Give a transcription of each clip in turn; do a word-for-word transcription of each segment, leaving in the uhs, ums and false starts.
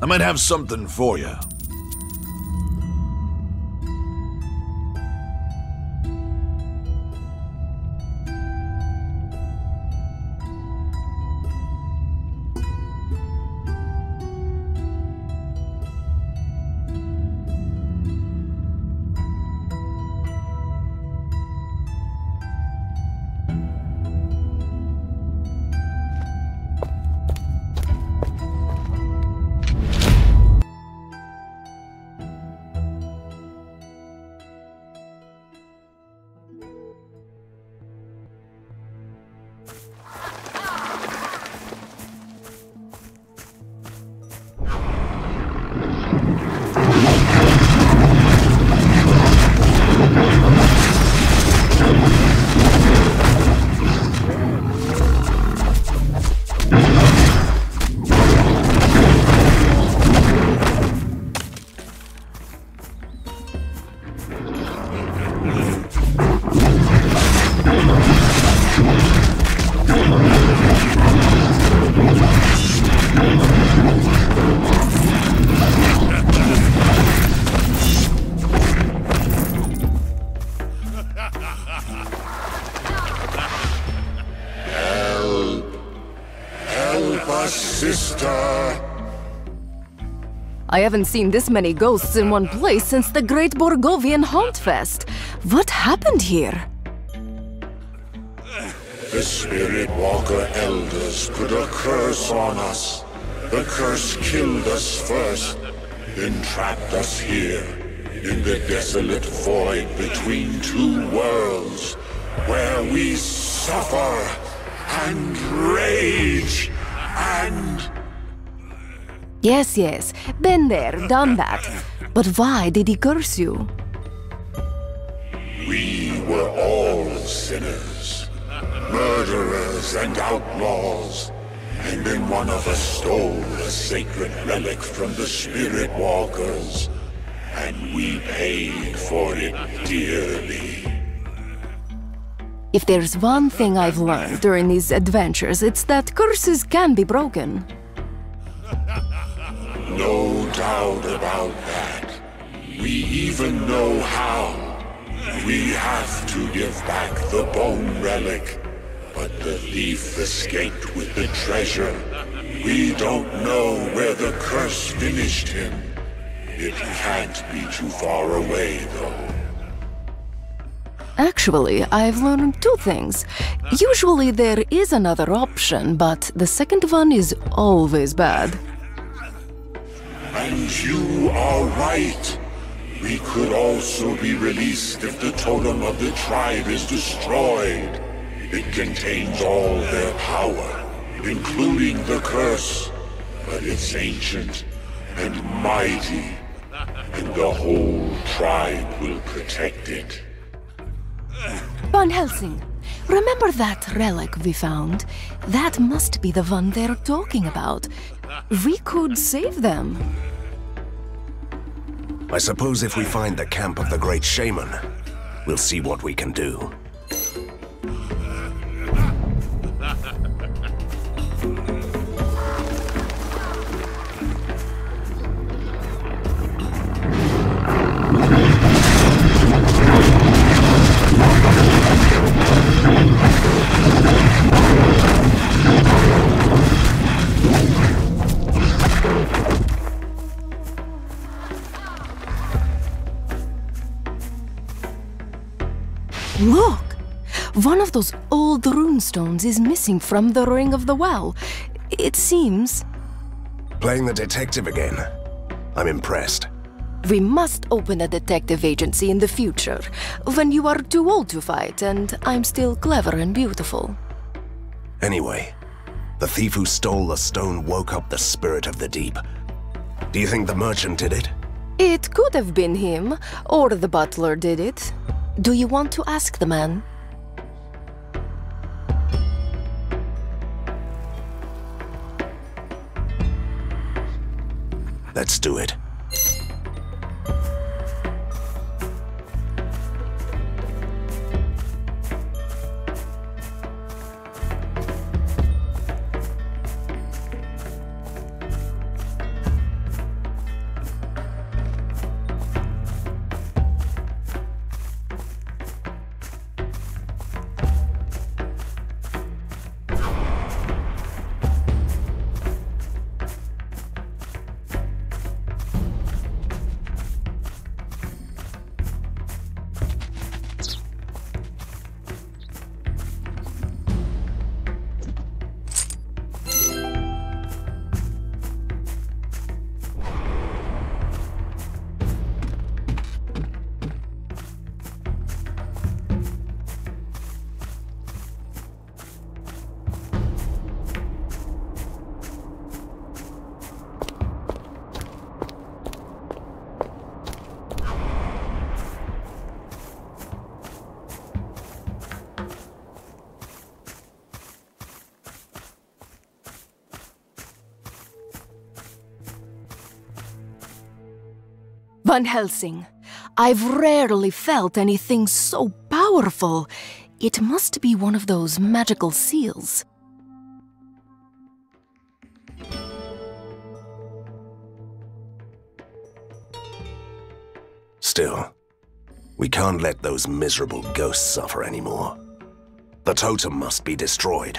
I might have something for you. I haven't seen this many ghosts in one place since the Great Borgovian Haunt Fest. What happened here? The Spirit Walker Elders put a curse on us. The curse killed us first, then trapped us here, in the desolate void between two worlds, where we suffer and rage and... Yes, yes, been there, done that. But why did he curse you? We were all sinners, murderers and outlaws. And then one of us stole a sacred relic from the Spirit Walkers, and we paid for it dearly. If there's one thing I've learned during these adventures, it's that curses can be broken. No doubt about that. We even know how. We have to give back the bone relic. But the thief escaped with the treasure. We don't know where the curse finished him. It can't be too far away, though. Actually, I've learned two things. Usually there is another option, but the second one is always bad. And you are right. We could also be released if the totem of the tribe is destroyed. It contains all their power, including the curse. But it's ancient and mighty, and the whole tribe will protect it. Van Helsing, remember that relic we found? That must be the one they're talking about. We could save them. I suppose if we find the camp of the Great Shaman, we'll see what we can do. Look! One of those old runestones is missing from the Ring of the Well. It seems... Playing the detective again. I'm impressed. We must open a detective agency in the future, when you are too old to fight and I'm still clever and beautiful. Anyway, the thief who stole the stone woke up the spirit of the deep. Do you think the merchant did it? It could have been him, or the butler did it. Do you want to ask the man? Let's do it. Van Helsing, I've rarely felt anything so powerful. It must be one of those magical seals. Still, we can't let those miserable ghosts suffer anymore. The totem must be destroyed.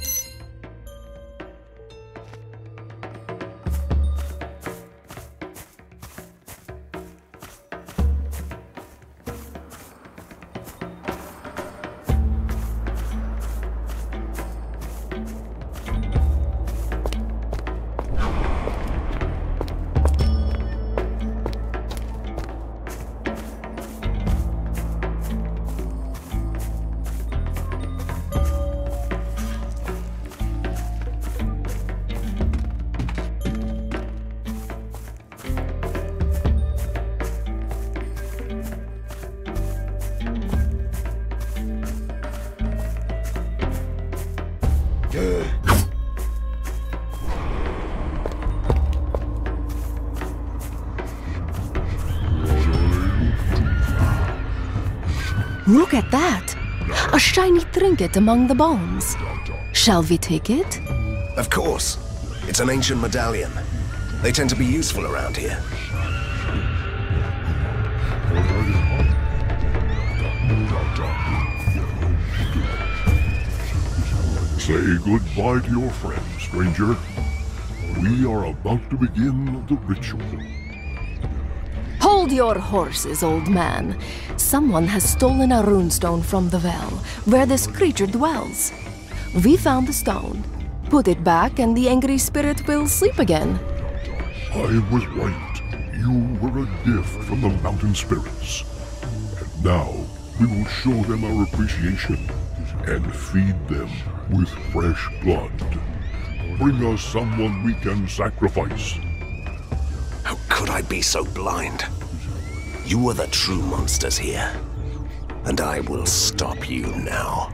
Look at that! A shiny trinket among the bones. Shall we take it? Of course. It's an ancient medallion. They tend to be useful around here. Say goodbye to your friend, stranger. We are about to begin the ritual. Hold your horses, old man. Someone has stolen a runestone from the well, where this creature dwells. We found the stone. Put it back and the angry spirit will sleep again. I was right. You were a gift from the mountain spirits. And now, we will show them our appreciation and feed them with fresh blood. Bring us someone we can sacrifice. How could I be so blind? You are the true monsters here, and I will stop you now.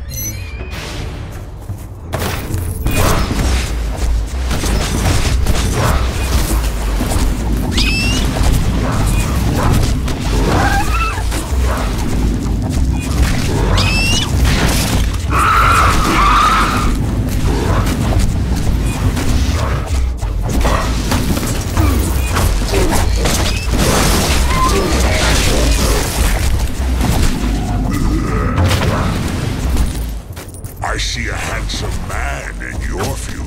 I see a handsome man in your future.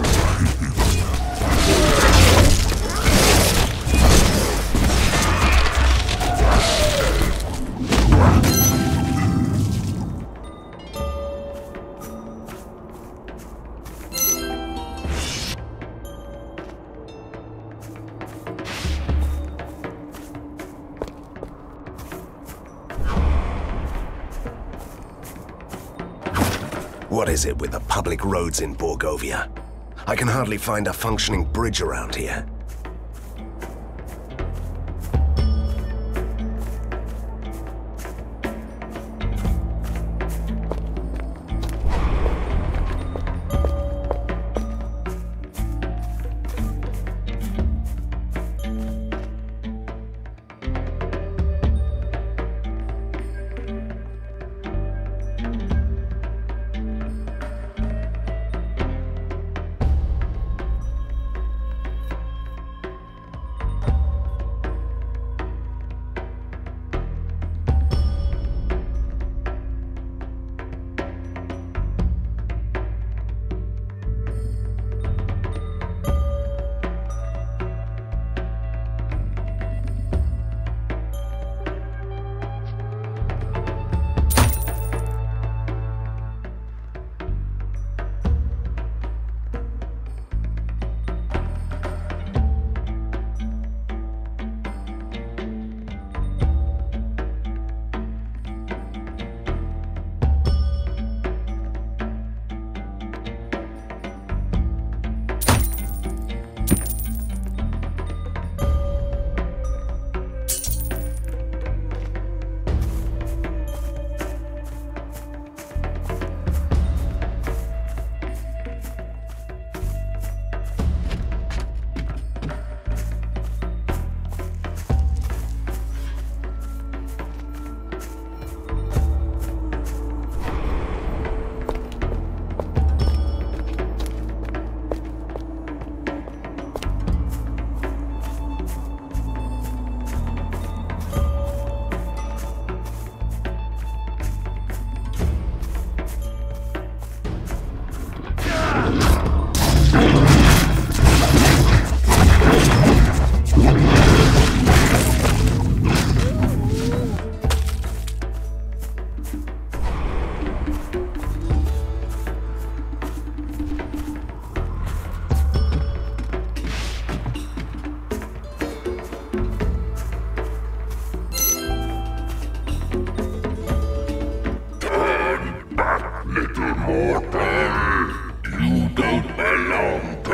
What is it with the public roads in Borgovia? I can hardly find a functioning bridge around here.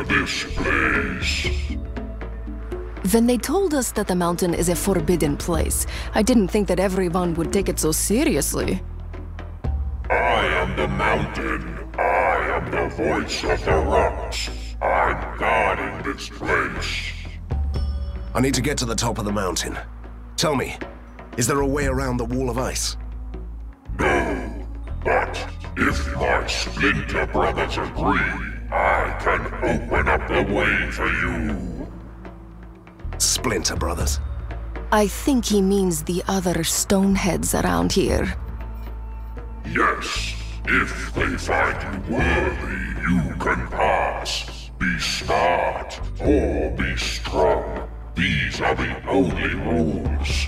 this place. When they told us that the mountain is a forbidden place, I didn't think that everyone would take it so seriously. I am the mountain. I am the voice of the rocks. I'm guarding this place. I need to get to the top of the mountain. Tell me, is there a way around the wall of ice? No, but if my Splinter brothers agree, I can open up the way for you. Splinter brothers? I think he means the other stoneheads around here. Yes, if they find you worthy, you can pass. Be smart or be strong. These are the only rules.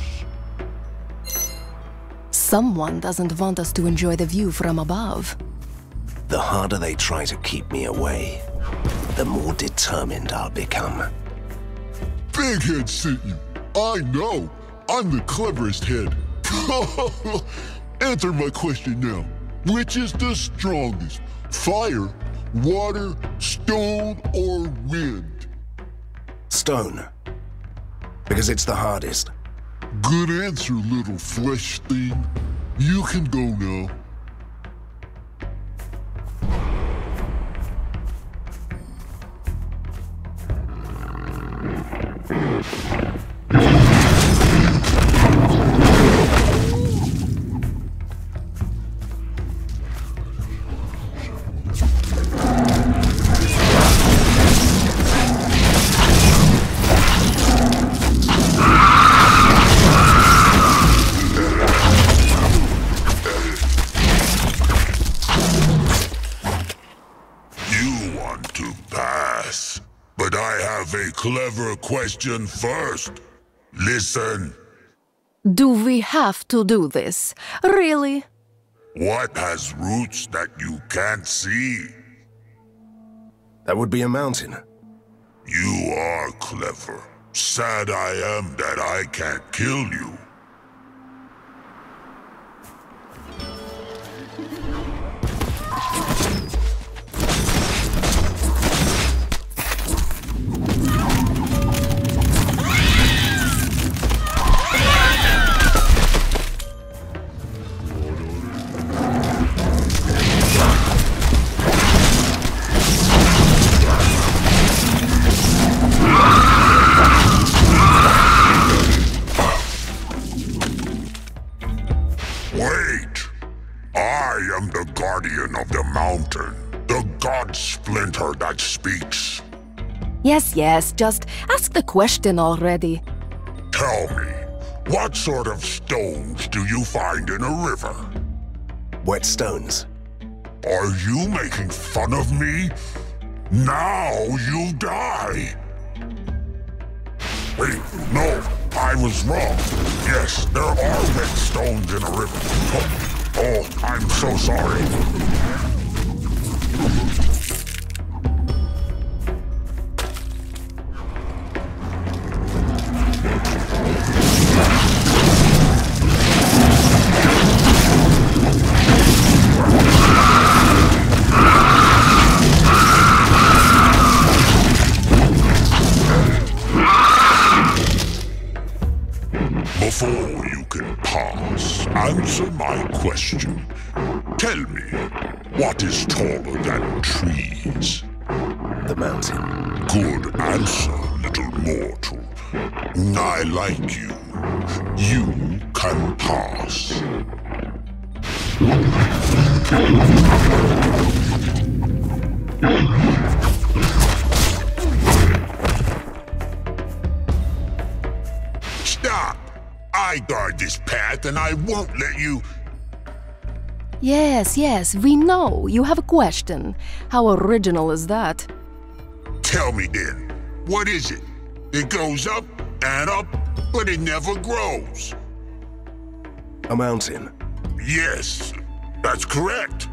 Someone doesn't want us to enjoy the view from above. The harder they try to keep me away, the more determined I'll become. Big Head sent you. I know. I'm the cleverest head. Answer my question now. Which is the strongest? Fire, water, stone, or wind? Stone. Because it's the hardest. Good answer, little flesh thing. You can go now. Clever question first. Listen. Do we have to do this? Really? What has roots that you can't see? That would be a mountain. You are clever. Sad I am that I can't kill you. Of the mountain, the god Splinter that speaks. Yes, yes, just ask the question already. Tell me, what sort of stones do you find in a river? Wet stones. Are you making fun of me? Now you die! Wait, no, I was wrong. Yes, there are wet stones in a river. Oh. Oh, I'm so sorry. Before you can pass, answer my question. Tell me, what is taller than trees? The mountain. Good answer, little mortal. I like you. You can pass. Stop! I guard this path and I won't let you... Yes, yes, we know. You have a question. How original is that? Tell me then, what is it? It goes up and up, but it never grows. A mountain. Yes, that's correct.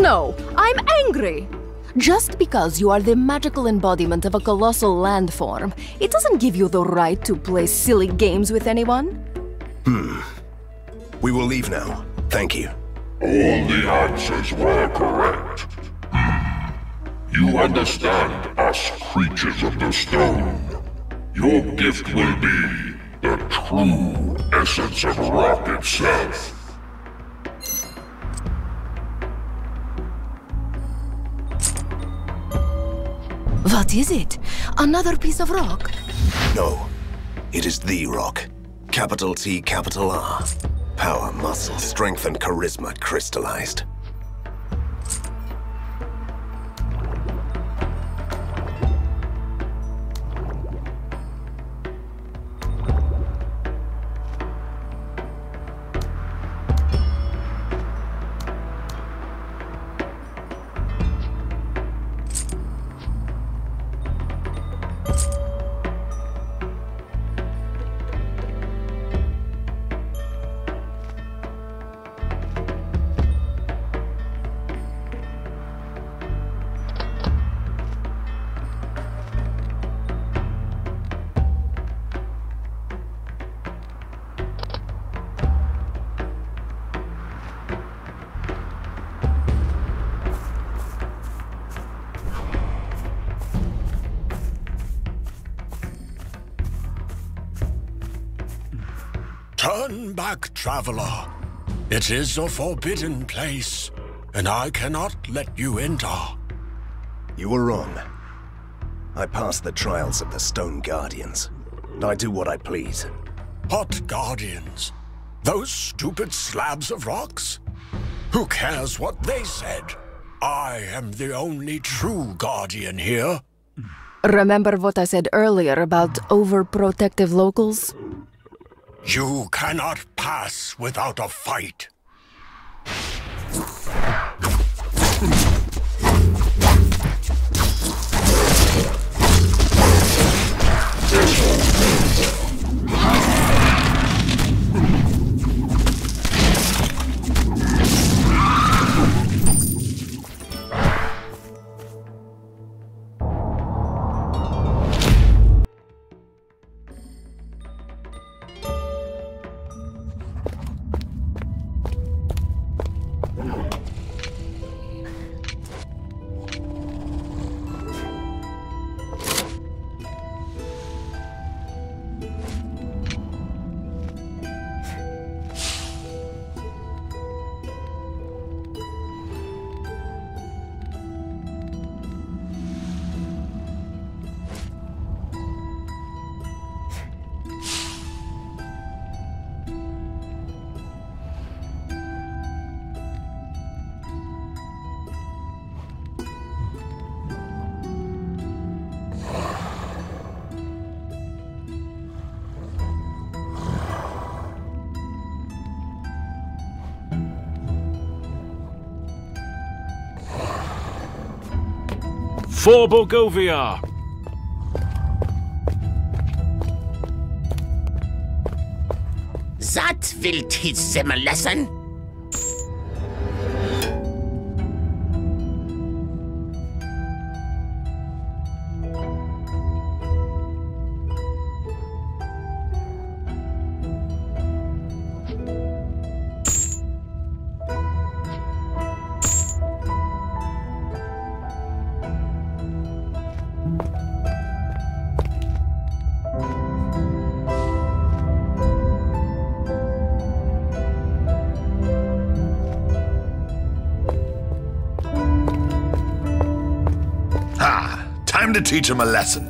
No, I'm angry! Just because you are the magical embodiment of a colossal landform, it doesn't give you the right to play silly games with anyone. Hmm. We will leave now. Thank you. All the answers were correct. Hmm. You understand us creatures of the stone. Your gift will be the true essence of rock itself. What is it? Another piece of rock? No. It is the rock. Capital T, capital R. Power, muscle, strength, and charisma crystallized. Turn back, traveler. It is a forbidden place, and I cannot let you enter. You were wrong. I passed the trials of the Stone Guardians. I do what I please. What Guardians? Those stupid slabs of rocks? Who cares what they said? I am the only true Guardian here. Remember what I said earlier about overprotective locals? You cannot pass without a fight. For Borgovia! That will teach them a lesson. Time to teach him a lesson.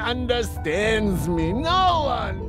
understands me. No one.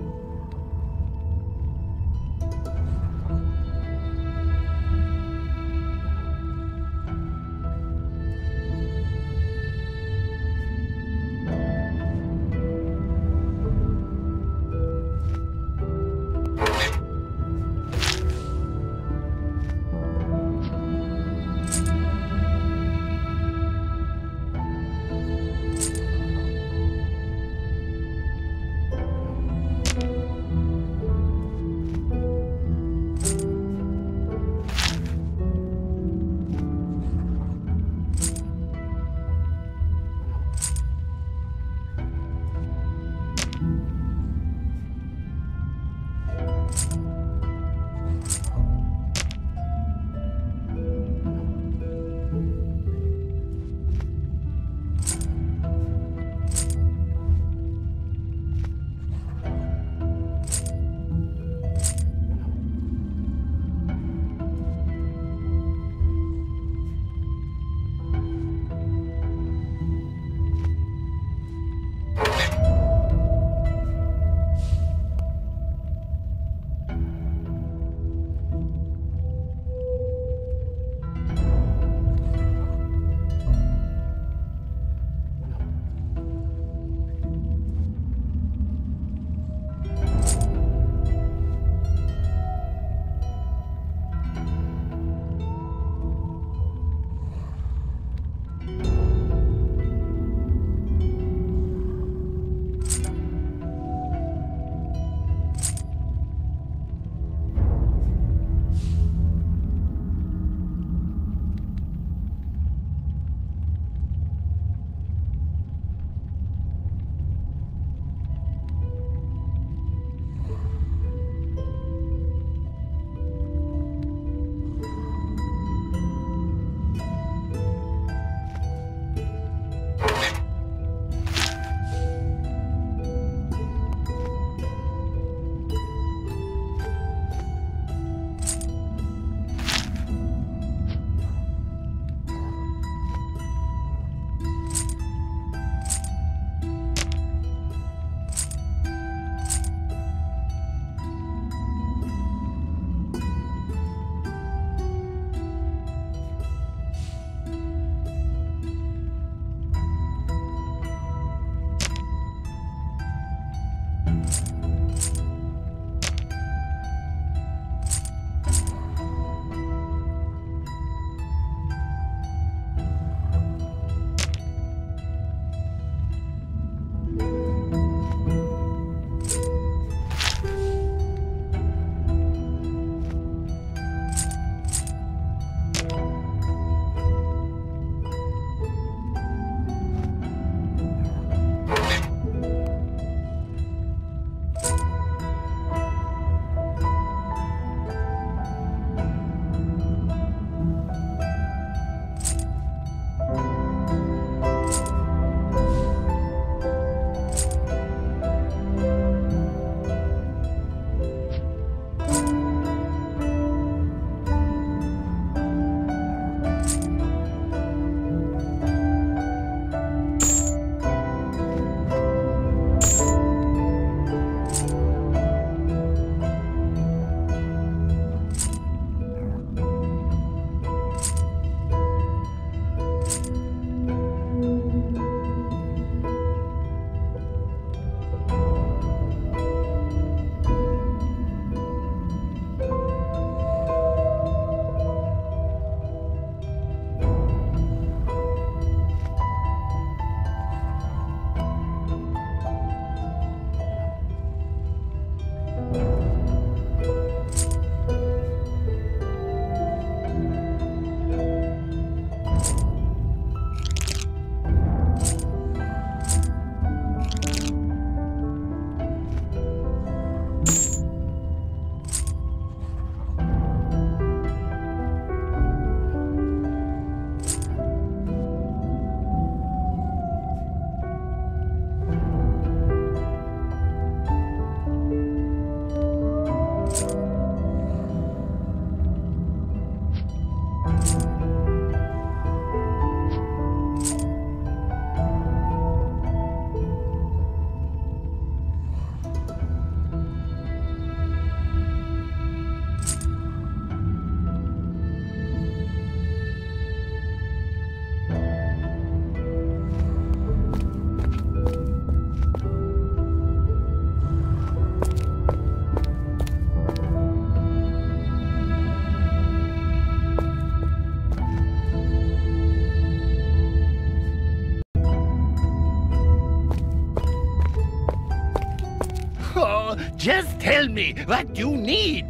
Just tell me what you need.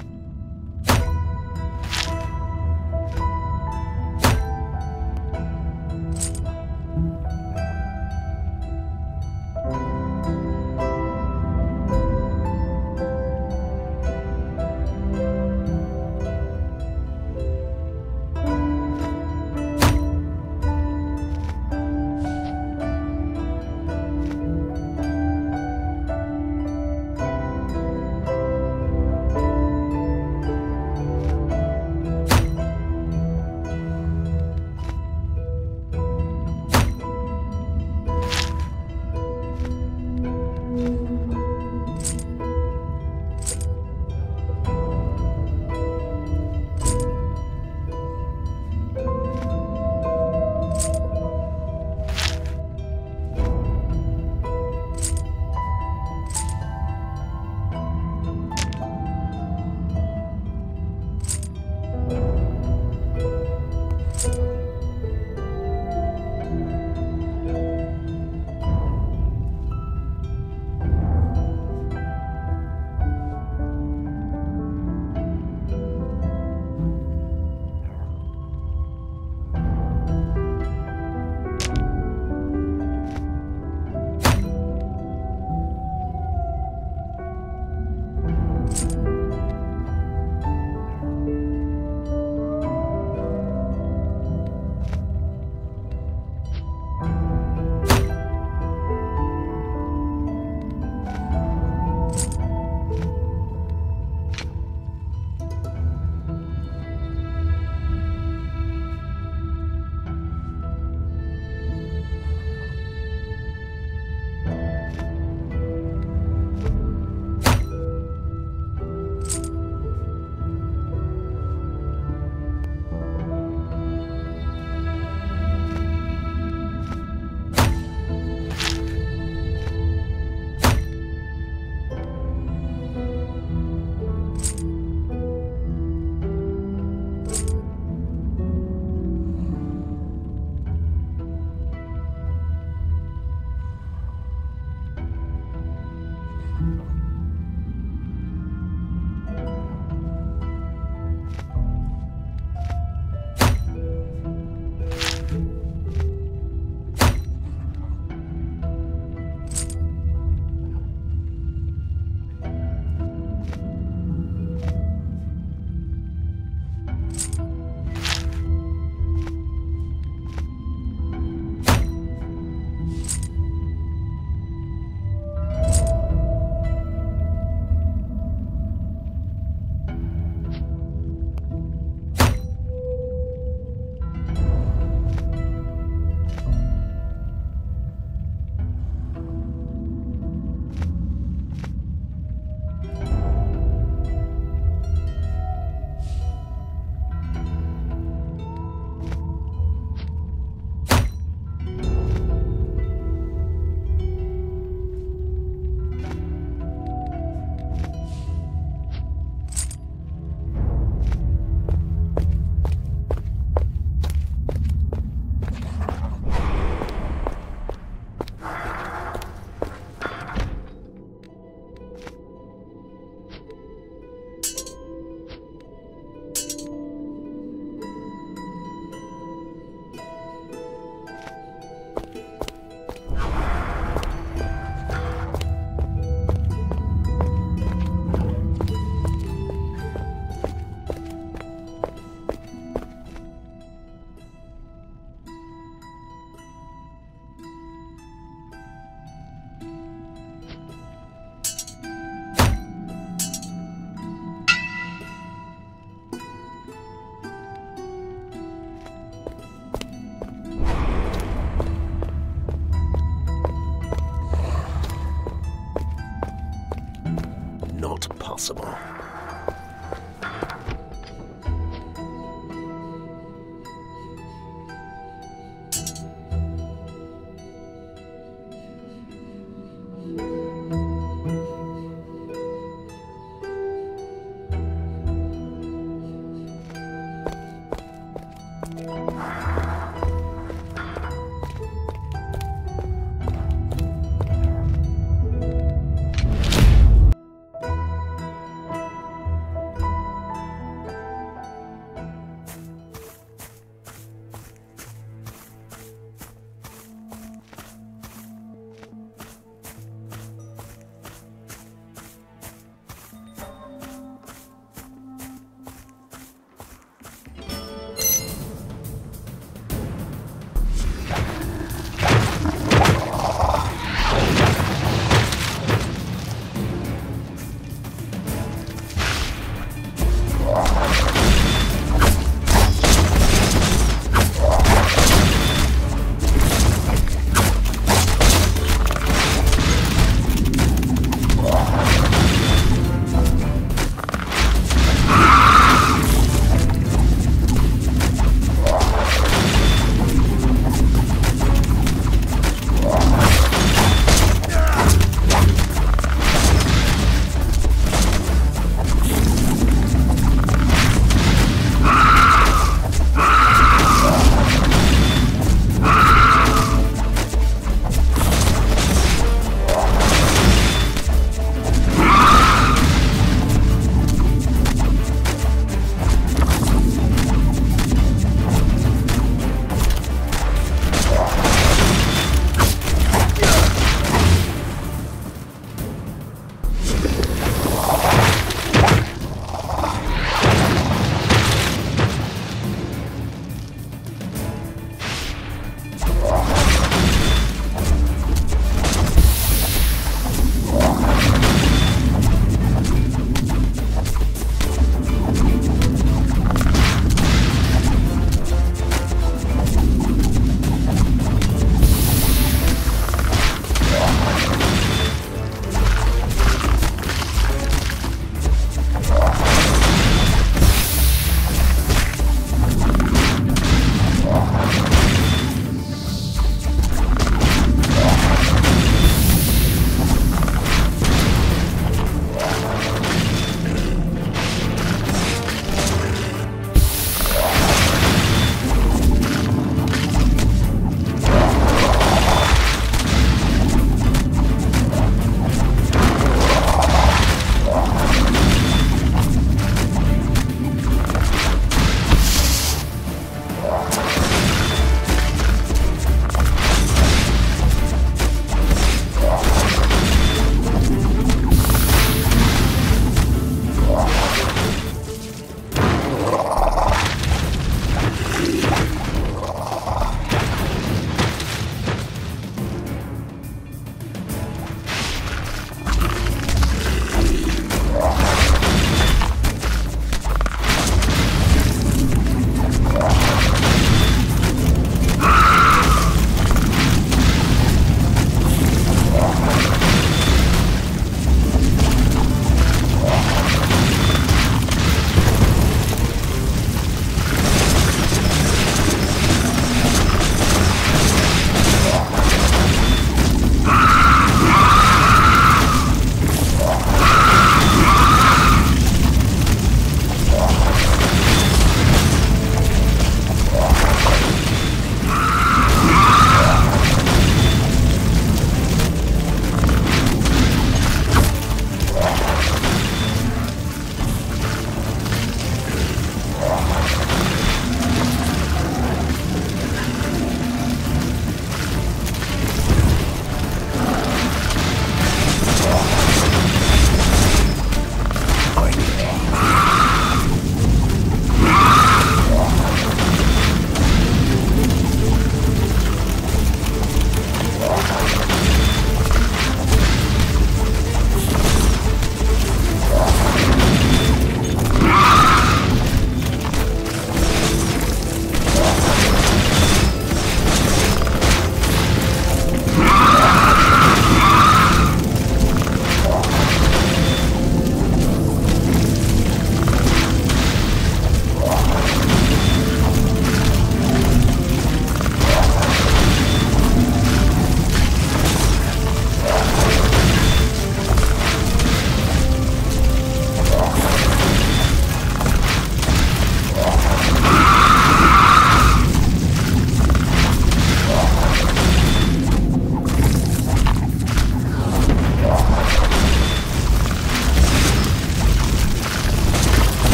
possible.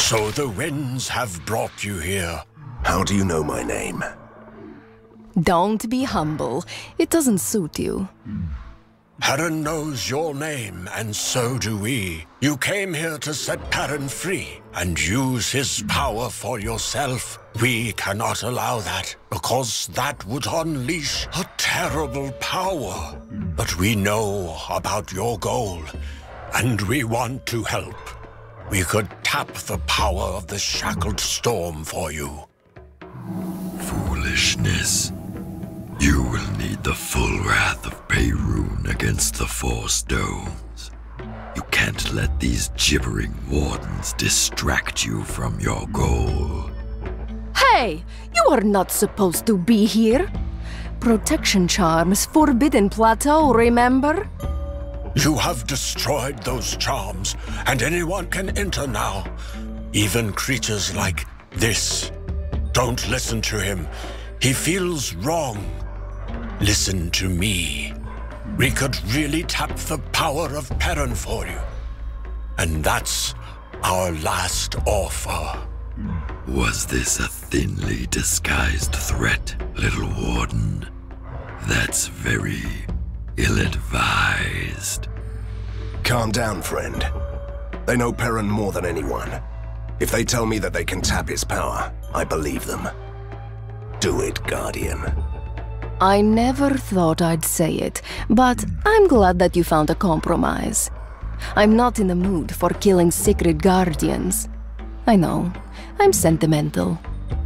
So the winds have brought you here. How do you know my name? Don't be humble. It doesn't suit you. Perrin knows your name, and so do we. You came here to set Perrin free, and use his power for yourself. We cannot allow that, because that would unleash a terrible power. But we know about your goal, and we want to help. We could tap the power of the Shackled Storm for you. Foolishness. You will need the full wrath of Pey'Rune against the Four Stones. You can't let these gibbering wardens distract you from your goal. Hey! You are not supposed to be here! Protection charms, Forbidden Plateau, remember? You have destroyed those charms, and anyone can enter now. Even creatures like this. Don't listen to him. He feels wrong. Listen to me. We could really tap the power of Perrin for you. And that's our last offer. Was this a thinly disguised threat, little warden? That's very ill-advised. Calm down, friend. They know Perrin more than anyone. If they tell me that they can tap his power, I believe them. Do it, Guardian. I never thought I'd say it, but I'm glad that you found a compromise. I'm not in the mood for killing sacred guardians. I know, I'm sentimental.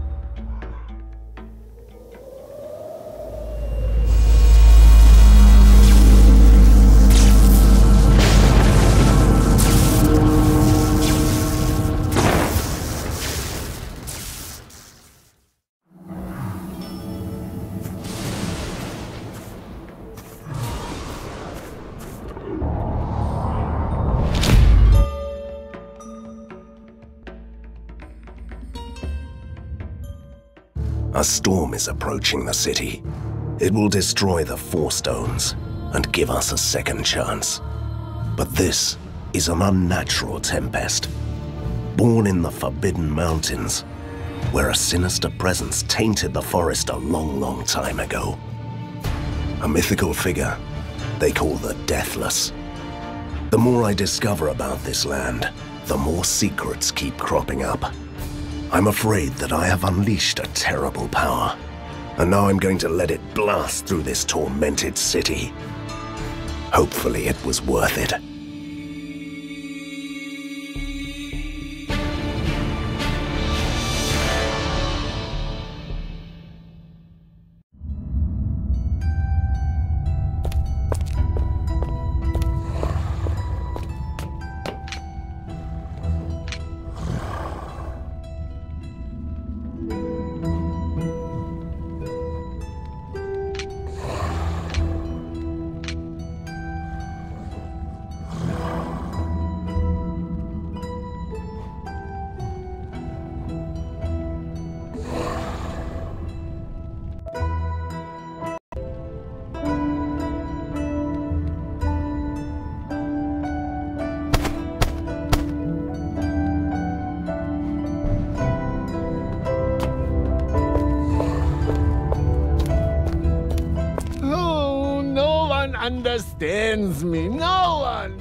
A storm is approaching the city. It will destroy the Four Stones and give us a second chance. But this is an unnatural tempest, born in the Forbidden Mountains, where a sinister presence tainted the forest a long, long time ago. A mythical figure they call the Deathless. The more I discover about this land, the more secrets keep cropping up. I'm afraid that I have unleashed a terrible power, and now I'm going to let it blast through this tormented city. Hopefully it was worth it. Understands me, no one!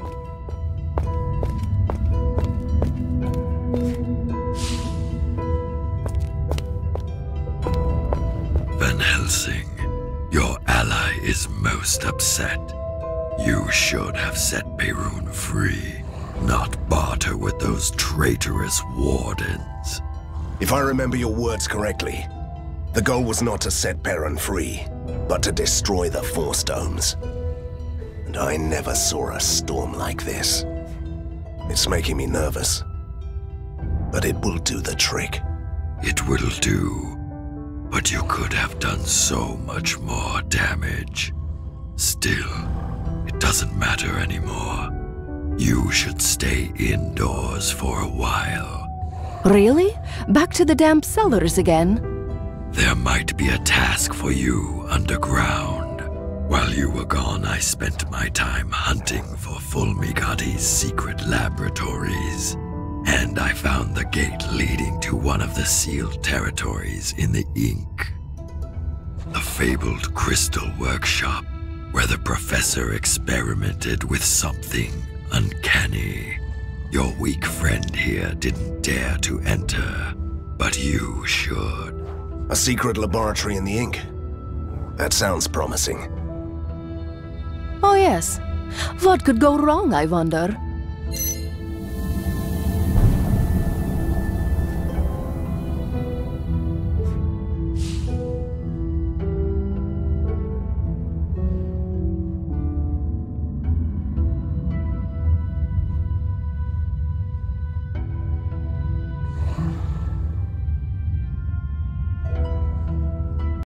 Van Helsing, your ally is most upset. You should have set Pey'Rune free, not barter with those traitorous wardens. If I remember your words correctly, the goal was not to set Perrin free, but to destroy the Four Stones. And I never saw a storm like this. It's making me nervous. But it will do the trick. It will do. But you could have done so much more damage. Still, it doesn't matter anymore. You should stay indoors for a while. Really? Back to the damp cellars again? There might be a task for you underground. While you were gone, I spent my time hunting for Fulmigati's secret laboratories. And I found the gate leading to one of the sealed territories in the ink. The fabled Crystal Workshop, where the professor experimented with something uncanny. Your weak friend here didn't dare to enter, but you should. A secret laboratory in the ink? That sounds promising. Oh yes. What could go wrong, I wonder?